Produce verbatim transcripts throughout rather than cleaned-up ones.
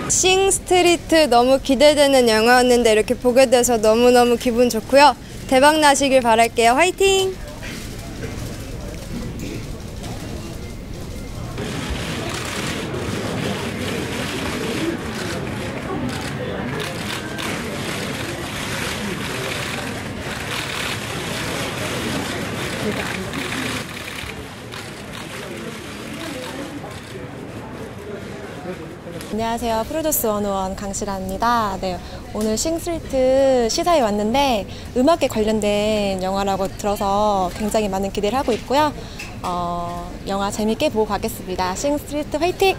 싱 스트리트 너무 기대되는 영화였는데 이렇게 보게 돼서 너무너무 기분 좋고요. 대박 나시길 바랄게요. 화이팅! 안녕하세요. 프로듀스 백일 강시라입니다. 네, 오늘 싱스트리트 시사에 왔는데 음악에 관련된 영화라고 들어서 굉장히 많은 기대를 하고 있고요. 어, 영화 재밌게 보고 가겠습니다. 싱스트리트 화이팅!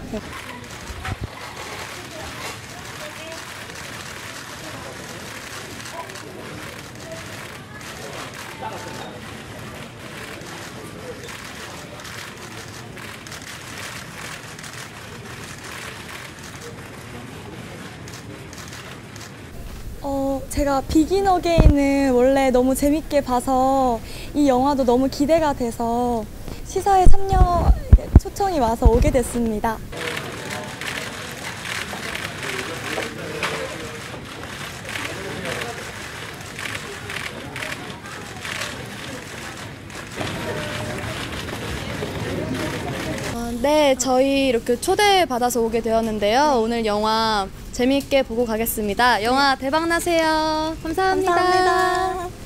어, 제가 비긴 어게인을 원래 너무 재밌게 봐서 이 영화도 너무 기대가 돼서 시사에 참여 초청이 와서 오게 됐습니다. 네, 저희 이렇게 초대받아서 오게 되었는데요. 오늘 영화 재미있게 보고 가겠습니다. 영화 대박 나세요. 감사합니다. 감사합니다.